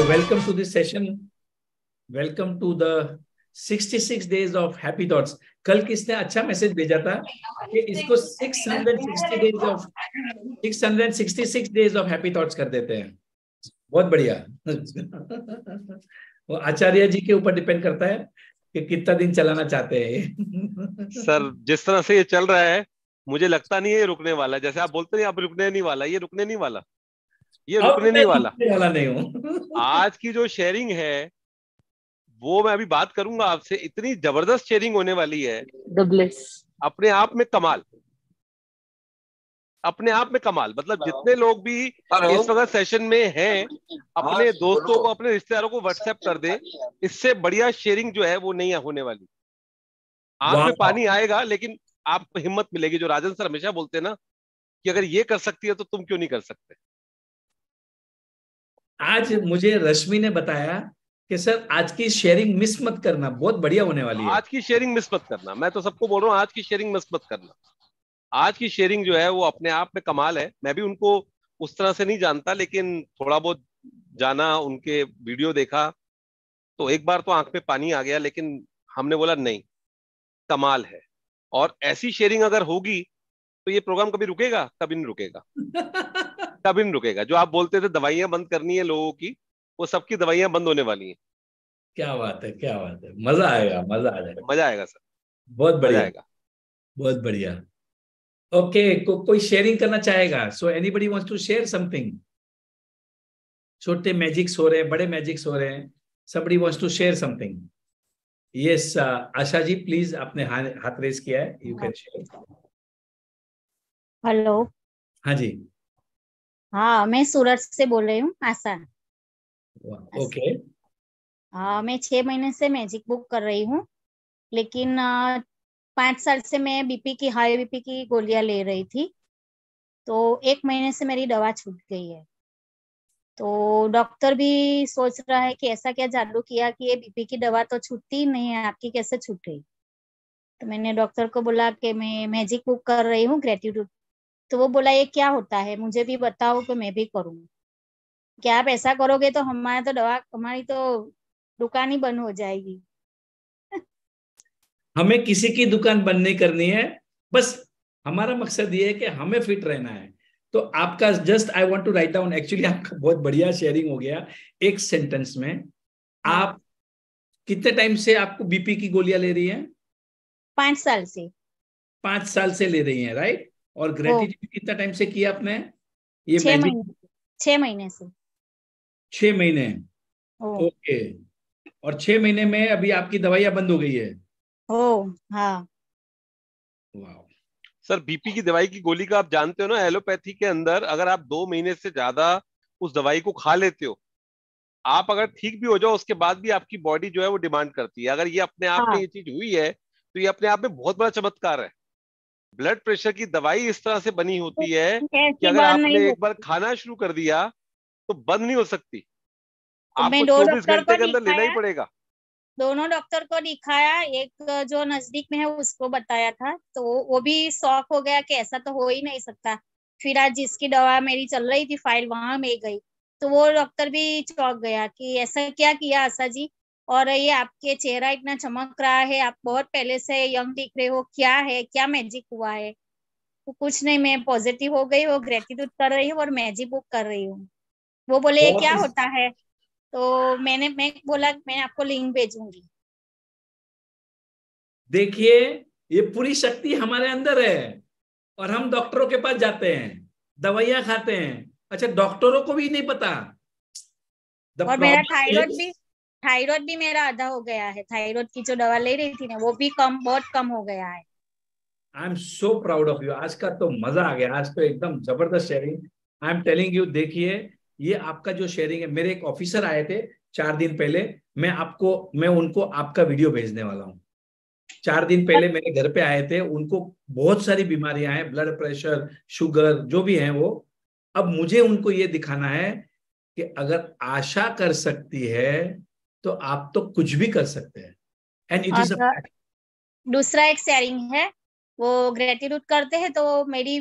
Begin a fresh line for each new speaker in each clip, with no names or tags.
welcome to this session. Welcome to the 66 days of happy thoughts. कल किसने अच्छा message भेजा था कि इसको 666 days of happy thoughts कर देते हैं. बहुत बढ़िया. वो आचार्य जी के ऊपर डिपेंड करता है कि कितना दिन चलाना चाहते हैं.
सर जिस तरह से ये चल रहा है मुझे लगता नहीं है ये रुकने वाला. जैसे आप बोलते हैं अब रुकने नहीं वाला, ये रुकने नहीं वाला, ये रुकने नहीं वाला.
नहीं हूँ.
आज की जो शेयरिंग है वो मैं अभी बात करूंगा आपसे. इतनी जबरदस्त शेयरिंग होने वाली है. अपने आप में कमाल, अपने आप में कमाल. मतलब जितने लोग भी इस वक्त सेशन में हैं अपने दोस्तों को, अपने रिश्तेदारों को व्हाट्सएप कर दे. इससे बढ़िया शेयरिंग जो है वो नहीं होने वाली. आंख में पानी आएगा लेकिन आपको हिम्मत मिलेगी. जो राजन सर हमेशा बोलते हैं ना कि अगर ये कर सकती है तो तुम क्यों नहीं कर सकते.
आज मुझे रश्मि ने बताया कि सर आज की शेयरिंग मिस मत करना, बहुत बढ़िया होने वाली है.
आज की शेयरिंग मिस मत करना. मैं तो सबको बोल रहा हूँ आज की शेयरिंग मिस मत करना. आज की शेयरिंग जो है वो अपने आप में कमाल है. मैं भी उनको उस तरह से नहीं जानता लेकिन थोड़ा बहुत जाना, उनके वीडियो देखा तो एक बार तो आंख में पानी आ गया. लेकिन हमने बोला नहीं, कमाल है. और ऐसी शेयरिंग अगर होगी तो ये प्रोग्राम कभी रुकेगा? कभी नहीं रुकेगा. कभी नहीं रुकेगा. जो आप बोलते थे दवाइयां बंद करनी है लोगों की, वो सबकी दवाइयां बंद होने वाली हैं.
क्या बात है, क्या बात है. मजा आएगा, मजा आ जाएगा.
मजा आएगा सर,
बहुत
मजा
बढ़िया,
आएगा.
बहुत बढ़िया. ओके, कोई शेयरिंग करना चाहेगा? So anybody wants to share something? छोटे मैजिक्स हो रहे हैं, बड़े मैजिक्स हो रहे हैं. somebody wants to share something. yes, Asha ji please, आपने हाथ रेज किया है, यू कैन शेयर.
हेलो.
हाँ जी.
हाँ, मैं सूरत से बोल रही हूँ, आशा.
ओके.
मैं 6 महीने से मैजिक बुक कर रही हूँ लेकिन 5 साल से मैं हाई बीपी की गोलियां ले रही थी. तो 1 महीने से मेरी दवा छूट गई है. तो डॉक्टर भी सोच रहा है कि ऐसा क्या जादू किया कि ये बीपी की दवा तो छूटती ही नहीं है, आपकी कैसे छूट गई. तो मैंने डॉक्टर को बोला कि मैं मैजिक बुक कर रही हूँ ग्रेटिट्यूड. तो वो बोला ये क्या होता है, मुझे भी बताओ कि मैं भी करूँ. क्या आप ऐसा करोगे तो हमारी तो दुकान ही बंद हो जाएगी.
हमें किसी की दुकान बंद नहीं करनी है, बस हमारा मकसद ये है कि हमें फिट रहना है. तो आपका just I want to write down, actually आपका बहुत बढ़िया शेयरिंग हो गया एक सेंटेंस में. आप कितने टाइम से आपको बीपी की गोलियां ले रही हैं?
5 साल से.
5 साल से ले रही हैं, राइट. और ग्रेटिट्यूड कितना टाइम से किया आपने? ये
6 महीने से.
6 महीने. ओके. और 6 महीने में अभी आपकी दवाइयां बंद हो गई है?
हाँ.
वाह.
सर बीपी की दवाई की गोली का आप जानते हो ना, एलोपैथी के अंदर अगर आप 2 महीने से ज्यादा उस दवाई को खा लेते हो, आप अगर ठीक भी हो जाओ उसके बाद भी आपकी बॉडी जो है वो डिमांड करती है. अगर ये अपने आप में ये चीज हुई है तो ये अपने आप में बहुत बड़ा चमत्कार है. ब्लड प्रेशर की दवाई इस तरह से बनी होती है कि अगर आपने एक बार खाना शुरू कर दिया तो बंद नहीं हो सकती. आपको 24 घंटे के अंदर लेना ही पड़ेगा.
दोनों डॉक्टर को दिखाया, एक जो नजदीक में है उसको बताया था तो वो भी शॉक हो गया कि ऐसा तो हो ही नहीं सकता. फिर आज जिसकी दवा मेरी चल रही थी फाइल, वहां में गई तो वो डॉक्टर भी चौंक गया कि ऐसा क्या किया आशा जी, और ये आपके चेहरा इतना चमक रहा है, आप बहुत पहले से यंग दिख रहे हो, क्या है, क्या मैजिक हुआ है. तो कुछ नहीं, मैं पॉजिटिव हो गई, वो ग्रेटिट्यूड कर रही हूँ और मैजिक बुक कर रही हूँ. वो बोले ये क्या होता है, तो मैं बोला मैं आपको लिंक भेजूंगी.
देखिए, ये पूरी शक्ति हमारे अंदर है और हम डॉक्टरों के पास जाते हैं, दवाइयां खाते हैं. अच्छा, डॉक्टरों को भी नहीं पता.
और मेरा थायराइड भी मेरा आधा हो गया है. थायराइड की जो दवा ले रही थी ना वो भी बहुत कम हो गया है.
I am so proud of you. आज का तो मजा आ गया. आज तो एकदम जबरदस्त sharing. I am telling you. देखिए, ये आपका जो शेयरिंग है, मेरे एक ऑफिसर आए थे 4 दिन पहले. मैं उनको आपका वीडियो भेजने वाला हूँ. 4 दिन पहले मेरे घर पे आए थे. उनको बहुत सारी बीमारियां हैं, ब्लड प्रेशर, शुगर, जो भी है वो. अब मुझे उनको ये दिखाना है कि अगर आशा कर सकती है तो आप तो कुछ भी कर सकते हैं. एंड इट इज अ
दूसरा एक शेयरिंग है, वो ग्रेटिट्यूड करते हैं तो मेरी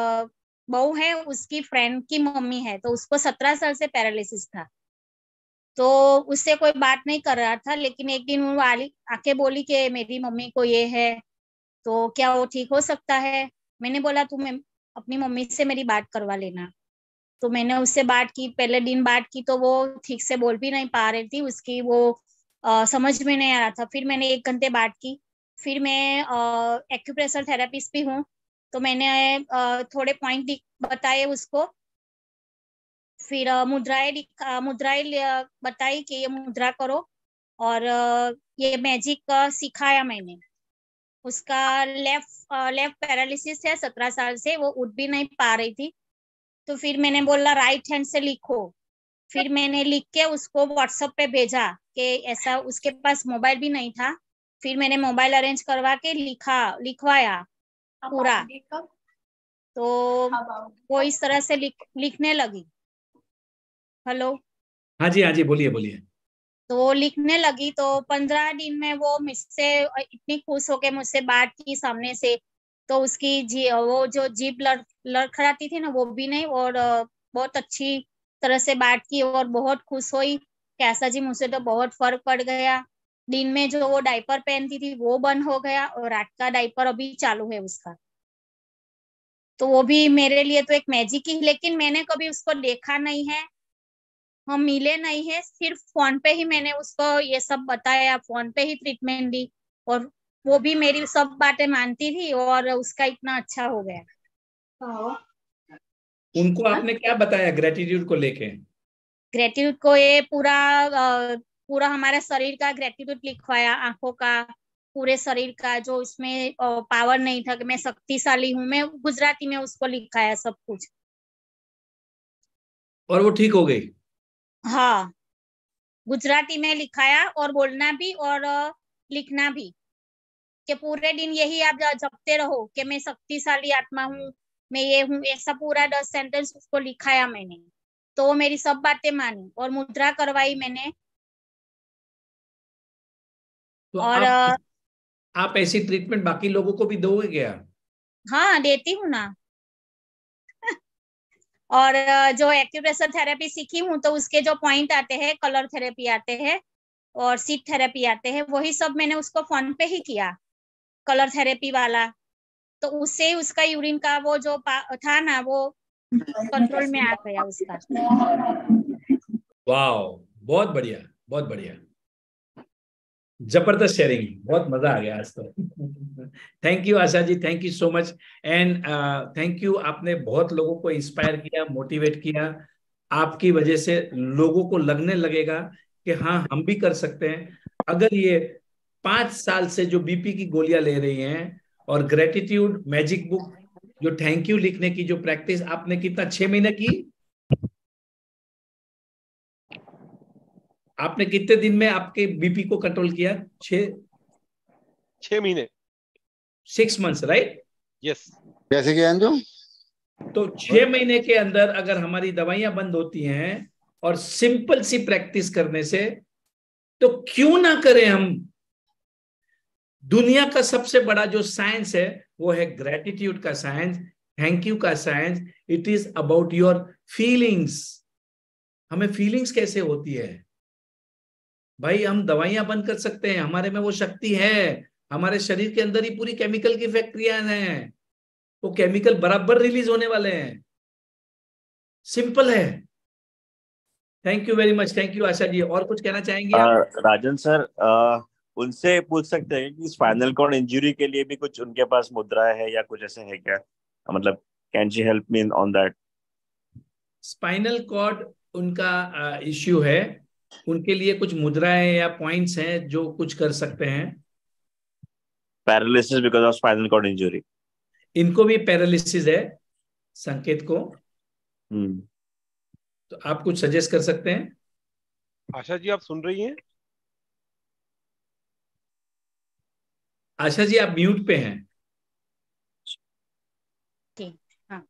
बहू है, उसकी फ्रेंड की मम्मी है, तो उसको 17 साल से पैरालिसिस था. तो उससे कोई बात नहीं कर रहा था, लेकिन एक दिन वो आके बोली कि मेरी मम्मी को ये है, तो क्या वो ठीक हो सकता है? मैंने बोला तुम अपनी मम्मी से मेरी बात करवा लेना। तो मैंने उससे बात की, पहले दिन बात की तो वो ठीक से बोल भी नहीं पा रही थी, उसकी वो समझ में नहीं आ रहा था। फिर मैंने 1 घंटे बात की। फिर मैं एक्यूप्रेशर थेरेपिस्ट भी हूँ, तो मैंने थोड़े पॉइंट बताए उसको। फिर मुद्राएं बताई कि ये मुद्रा करो, और ये मैजिक सिखाया मैंने। उसका लेफ्ट पैरालिसिस है, 17 साल से वो उठ भी नहीं पा रही थी। तो फिर मैंने बोला राइट हैंड से लिखो। फिर मैंने लिख के उसको व्हाट्सएप पे भेजा कि ऐसा, उसके पास मोबाइल भी नहीं था। फिर मैंने मोबाइल अरेंज करवा के लिखवाया पूरा। तो वो इस तरह से लिखने लगी। हेलो।
हाँ जी, हाँ जी, बोलिए बोलिए।
तो वो लिखने लगी, तो 15 दिन में वो मुझसे इतनी खुश होके मुझसे बात की सामने से। तो उसकी वो जो जीभ लड़खड़ाती थी ना, वो भी नहीं, और बहुत अच्छी तरह से बात की और बहुत खुश हुई। कैसा जी, मुझसे तो बहुत फर्क पड़ गया। दिन में जो वो डायपर पहनती थी वो बंद हो गया, और रात का डायपर अभी चालू है उसका। तो वो भी मेरे लिए तो एक मैजिक ही, लेकिन मैंने कभी उसको देखा नहीं है, हम मिले नहीं है। सिर्फ फोन पे ही मैंने उसको ये सब बताया, फोन पे ही ट्रीटमेंट दी, और वो भी मेरी सब बातें मानती थी, और उसका इतना अच्छा हो गया।
उनको आपने क्या बताया ग्रेटिट्यूड को लेके?
ग्रेटिट्यूड को ये पूरा हमारे शरीर का ग्रेटिट्यूड लिखवाया, आंखों का, पूरे शरीर का, जो इसमें पावर नहीं था कि मैं शक्तिशाली हूँ, मैं गुजराती में उसको लिखाया सब कुछ।
और वो ठीक हो गई?
हाँ, गुजराती में लिखाया, और बोलना भी और लिखना भी, कि पूरे दिन यही आप जपते रहो कि मैं शक्तिशाली आत्मा हूँ, मैं ये हूँ, ऐसा पूरा 10 सेंटेंस उसको लिखाया मैंने। तो वो मेरी सब बातें मानी और मुद्रा करवाई मैंने।
तो
और
आप ऐसी ट्रीटमेंट बाकी लोगों को भी दोगे क्या?
हाँ, देती हूँ ना। और जो एक्यूप्रेशर थेरेपी सीखी हूँ, तो उसके जो पॉइंट आते हैं, कलर थेरेपी आते हैं और सीट थेरेपी आते हैं, वही सब मैंने उसको फोन पे ही किया, कलर थेरेपी वाला। तो उससे उसका यूरिन का वो जो था ना, वो कंट्रोल में आ गया उसका।
वाह, बहुत बढ़िया, बहुत बढ़िया, जबरदस्त शेयरिंग, बहुत मजा आ गया आज तो। Thank you Asha ji, thank you so much. And thank you, आपने बहुत लोगों को इंस्पायर किया, मोटिवेट किया। आपकी वजह से लोगों को लगने लगेगा कि हाँ, हम भी कर सकते हैं। अगर ये 5 साल से जो बीपी की गोलियां ले रही हैं, और ग्रेटिट्यूड मैजिक बुक, जो थैंक यू लिखने की जो प्रैक्टिस आपने कितना 6 महीने की, आपने कितने दिन में आपके बीपी को कंट्रोल किया?
6 महीने।
6 मंथ्स, राइट?
यस।
कैसे किया अंजू?
तो 6 महीने के अंदर अगर हमारी दवाइयां बंद होती हैं और सिंपल सी प्रैक्टिस करने से, तो क्यों ना करें हम? दुनिया का सबसे बड़ा जो साइंस है वो है ग्रेटिट्यूड का साइंस, थैंक यू का science. It is about your feelings. हमें फीलिंग्स कैसे होती है भाई? हम दवाइयां बंद कर सकते हैं, हमारे में वो शक्ति है। हमारे शरीर के अंदर ही पूरी केमिकल की फैक्ट्रियां हैं, वो केमिकल बराबर रिलीज होने वाले हैं। सिंपल है। Thank you very much, thank you Asha ji. और कुछ कहना चाहेंगे आप?
राजन सर, उनसे पूछ सकते हैं कि स्पाइनल कॉर्ड इंजरी के लिए भी कुछ उनके पास मुद्रा है या कुछ ऐसे है क्या? मतलब can she help me on that?
Spinal cord उनका इश्यू है, उनके लिए कुछ मुद्राएं या पॉइंट्स हैं जो कुछ कर सकते हैं।
Paralysis because of spinal cord injury.
इनको भी पैरालिसिस है, संकेत को।
हम्म।
तो आप कुछ सजेस्ट कर सकते हैं?
आशा जी, आप सुन रही हैं?
आशा जी, आप म्यूट पे हैं।
हाँ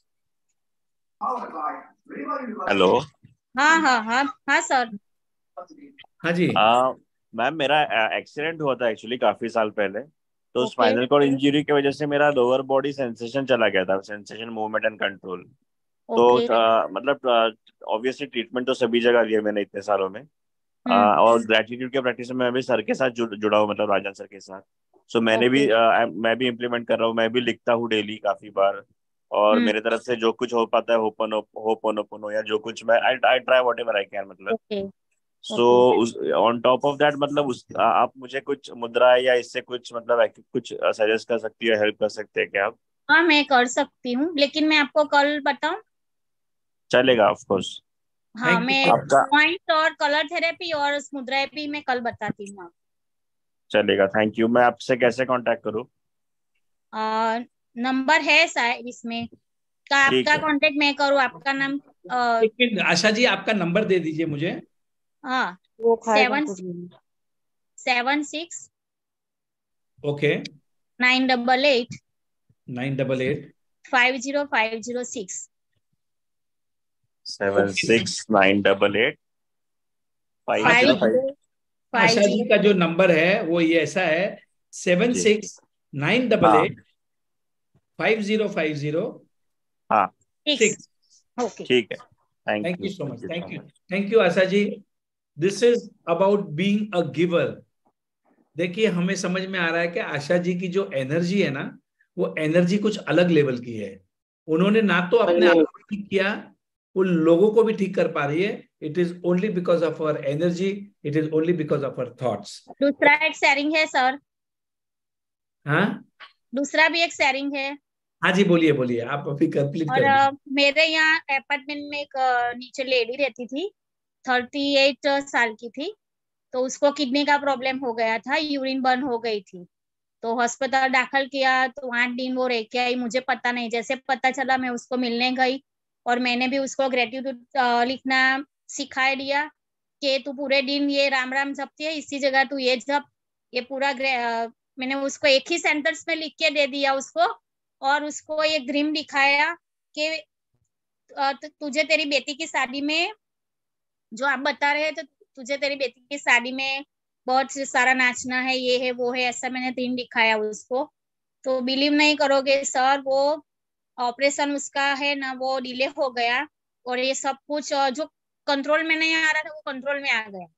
हेलो।
हाँ हाँ हाँ हाँ सर।
हाँ जी।
मैम, मेरा एक्सीडेंट हुआ था एक्चुअली काफी साल पहले। तो
ओके
स्पाइनल कॉर्ड इंजरी की वजह से मेरा लोअर बॉडी सेंसेशन चला गया था, सेंसेशन, मूवमेंट एंड कंट्रोल। तो
ओके
मतलब ऑब्वियसली ट्रीटमेंट तो सभी जगह लिया मैंने इतने सालों में। और ग्रेटिट्यूड के प्रैक्टिस में मैं भी सर के साथ जुड़ा हूँ, मतलब राजन सर के साथ। सो मैंने भी मैं भी इम्प्लीमेंट कर रहा हूँ, मैं भी लिखता हूँ डेली काफी बार, और मेरे तरफ से जो कुछ हो पाता है होपोनोपोनो या जो कुछ मैं I try whatever I can, मतलब।
Okay
so on top of that, मतलब आप मुझे कुछ मुद्रा या इससे कुछ मतलब कुछ सजेस्ट कर सकती है, हेल्प कर सकते हैं क्या आप?
हाँ, मैं कर सकती हूँ, लेकिन मैं आपको कल बताऊं।
चलेगा, ऑफ कोर्स।
हाँ,
थैंक यू
मैं
सो मच।
आपका
पॉइंट और कलर थेरेपी और मुद्रा भी मैं कल बताती हूँ
चलेगा, थैंक यू। मैं आपसे कैसे कांटेक्ट करूँ?
आपको। नंबर है शायद इसमें का,
ठीक
आपका
है।
कांटेक्ट मैं करूँ, आपका नाम।
एक मिनट आशा जी, आपका नंबर दे दीजिए मुझे।
हाँ,
वो खाएगा
7
कुछ नहीं।
7 6
ओके,
9 8
988।
50506।
ओके,
76988
आशा
505।
50
आशा जी
50।
का जो नंबर है वो ये ऐसा है, सेवन
जी।
सिक्स नाइन डबल
हाँ।
एट 5050
हाँ।
6।
6।
ओके।
ठीक है, thank
thank
you,
you so
thank
much,
you
thank
so
you,
much.
Thank you Asha ji. This is about being a giver. देखिए, हमें समझ में आ रहा है कि आशा जी की जो एनर्जी है ना, वो एनर्जी कुछ अलग लेवल की है। उन्होंने ना तो अपने आप को ठीक किया, उन लोगों को भी ठीक कर पा रही है। It is only because of our energy, it is only because of our thoughts.
दूसरा एक शेयरिंग है सर।
हाँ
दूसरा भी एक शेयरिंग है।
हाँ जी, बोलिए बोलिए, आप अभी कंप्लीट
और
कर दीजिए।
मेरे यहाँ अपार्टमेंट में एक नीचे लेडी रहती थी, 38 साल की थी। तो उसको किडनी का प्रॉब्लम हो गया था, यूरिन बर्न हो गई थी। तो अस्पताल दाखिल किया, तो 8 दिन वो रह के आई। मुझे पता नहीं, जैसे पता चला मैं उसको मिलने गई, और मैंने भी उसको ग्रेटिट्यूड लिखना सिखा दिया कि तू पूरे दिन ये राम राम जपती है, इसी जगह तू ये जप। ये पूरा मैंने उसको एक ही सेंटेंस में लिख के दे दिया उसको, और उसको ये ग्रीम दिखाया कि तुझे तेरी बेटी की शादी में, जो आप बता रहे हैं, तो तुझे तेरी बेटी की शादी में बहुत सारा नाचना है, ये है वो है, ऐसा मैंने 3 दिखाया उसको। तो बिलीव नहीं करोगे सर, वो ऑपरेशन उसका है ना, वो डिले हो गया। और ये सब कुछ जो कंट्रोल में नहीं आ रहा था, वो कंट्रोल में आ गया।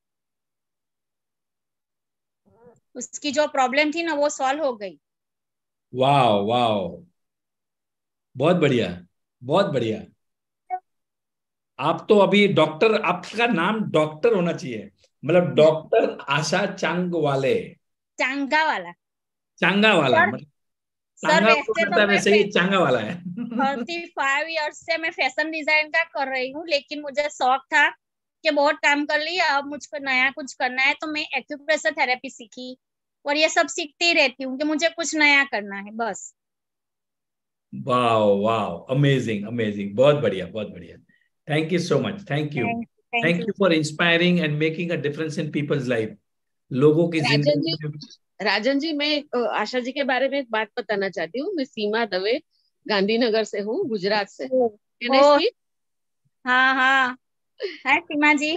उसकी जो प्रॉब्लम थी ना, वो सॉल्व हो गई।
वाह वाह, बहुत बढ़िया, बहुत बढ़िया। आप तो अभी डॉक्टर, आपका नाम डॉक्टर होना चाहिए, मतलब डॉक्टर आशा चांग वाले।
चांगा वाला।
चांगा वाला
सर,
मतलब
सर
चांगा वो
वैसे
करता
तो
है,
मैं
वैसे ही चांगा वाला है।
35 ईयर्स से मैं फैशन डिजाइन का कर रही हूँ, लेकिन मुझे शौक था कि बहुत काम कर लिया, अब मुझको नया कुछ करना है, तो मैं एक्यूप्रेशर थेरेपी सीखी। और ये सब सीखती ही रहती हूँ कि मुझे कुछ नया करना है बस।
वाह वाह, अमेजिंग अमेजिंग, बहुत बढ़िया बहुत बढ़िया। Thank you so much, thank you.
Thank
thank
you.
You for inspiring and making a difference in people's life. लोगों की
राजन जी,
जिंदगी में।
राजन जी, मैं आशा जी के बारे में एक बात बताना चाहती हूँ। मैं सीमा दवे गांधीनगर से हूँ, गुजरात से।
ओ,
गणेश जी।
हाँ हाँ। हाय सीमा जी।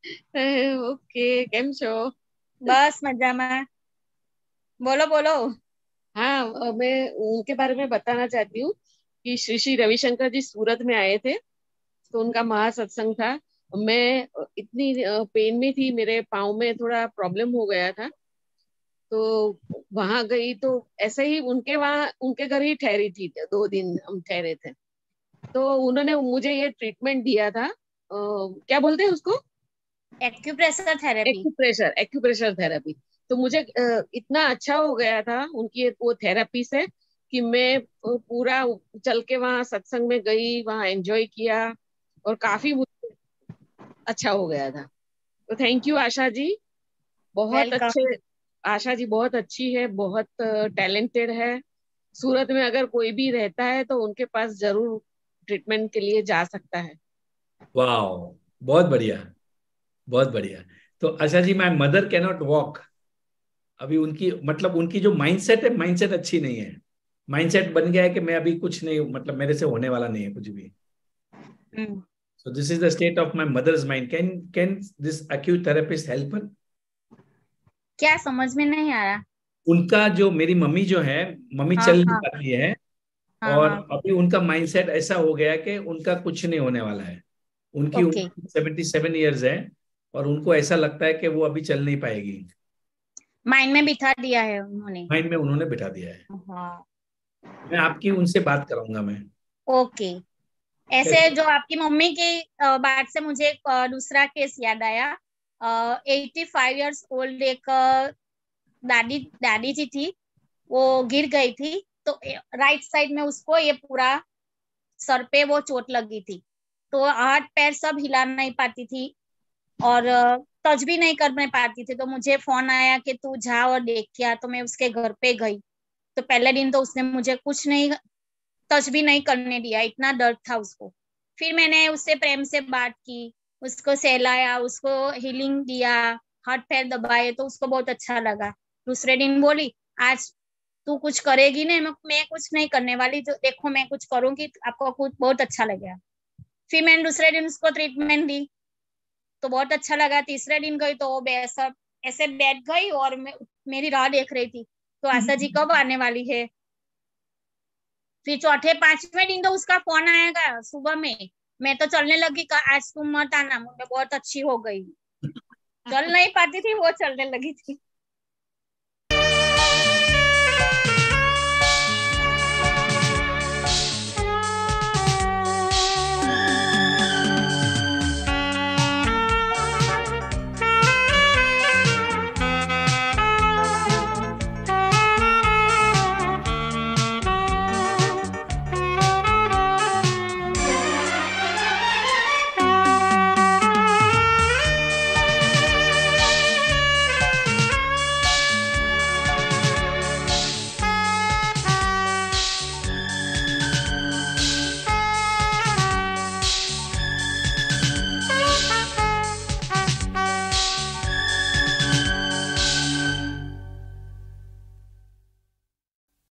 ओके, केम छो?
बस मजा में। बोलो बोलो।
हाँ, मैं उनके बारे में बताना चाहती हूँ कि श्री श्री रविशंकर जी सूरत में आए थे, तो उनका महासत्संग था। मैं इतनी पेन में थी, मेरे पाँव में थोड़ा प्रॉब्लम हो गया था। तो वहां गई, तो ऐसे ही उनके घर ही ठहरी थी, 2 दिन हम ठहरे थे। तो उन्होंने मुझे ये ट्रीटमेंट दिया था, क्या बोलते हैं उसको?
Acupressure therapy.
Acupressure therapy. तो मुझे इतना अच्छा हो गया था उनकी वो थेरेपी से, कि मैं पूरा चल के वहां सत्संग में गई, वहां एंजॉय किया, और काफी मुझे अच्छा हो गया था। तो थैंक यू आशा जी, बहुत
वेलकम।
अच्छे। आशा जी बहुत अच्छी है, बहुत टैलेंटेड है। सूरत में अगर कोई भी रहता है तो उनके पास जरूर ट्रीटमेंट के लिए जा सकता है।
वाह, बहुत बढ़िया, बहुत बढ़िया। तो Asha ji, my mother can not walk. अभी उनकी मतलब उनकी जो माइंडसेट है, माइंडसेट अच्छी नहीं है। माइंडसेट बन गया है कि मैं अभी कुछ नहीं, मतलब मेरे से होने वाला नहीं है कुछ भी। So this is the state of my mother's mind. Can this acute therapist help her?
क्या समझ में नहीं आ रहा?
उनका जो, मेरी मम्मी जो है, मम्मी
हाँ
चल नहीं
हाँ
पाती है,
हाँ
और
हाँ।
अभी उनका माइंडसेट ऐसा हो गया कि उनका कुछ नहीं होने वाला है। उनकी
ओके।
उम्र 77 ईयर्स है, और उनको ऐसा लगता है कि वो अभी चल नहीं पाएगी।
माइंड में बिठा दिया है उन्होंने।
माइंड में उन्होंने बिठा दिया है।
हाँ।
मैं आपकी उनसे बात कराऊंगा मैं।
ओके। ऐसे जो आपकी मम्मी की बात से मुझे एक दूसरा केस याद आया। 85 years ओल्ड एक दादी दादी जी थी, वो गिर गई थी, तो राइट साइड में उसको ये पूरा सर पे वो चोट लगी थी, तो हाथ पैर सब हिला नहीं पाती थी और टच भी नहीं कर पाती थी। तो मुझे फोन आया कि तू जा और देख के आ, तो मैं उसके घर पे गई। तो पहले दिन तो उसने मुझे कुछ नहीं, टच भी नहीं करने दिया, इतना दर्द था उसको। फिर मैंने उससे प्रेम से बात की, उसको सहलाया, उसको हीलिंग दिया, हाथ पैर दबाए, तो उसको बहुत अच्छा लगा। दूसरे दिन बोली आज तू कुछ करेगी नहीं, मैं कुछ नहीं करने वाली, तो देखो मैं कुछ करूंगी, आपको कुछ बहुत अच्छा लगेगा। फिर मैंने दूसरे दिन उसको ट्रीटमेंट दी, तो बहुत अच्छा लगा। तीसरे दिन गई तो वो सब ऐसे बैठ गई और मेरी राह देख रही थी, तो आशा जी कब आने वाली है। फिर चौथे पांचवें दिन तो उसका फोन आएगा सुबह में, मैं तो चलने लगी, आज तुम मत आना, मैं बहुत अच्छी हो गई। चल नहीं पाती थी, वो चलने लगी थी।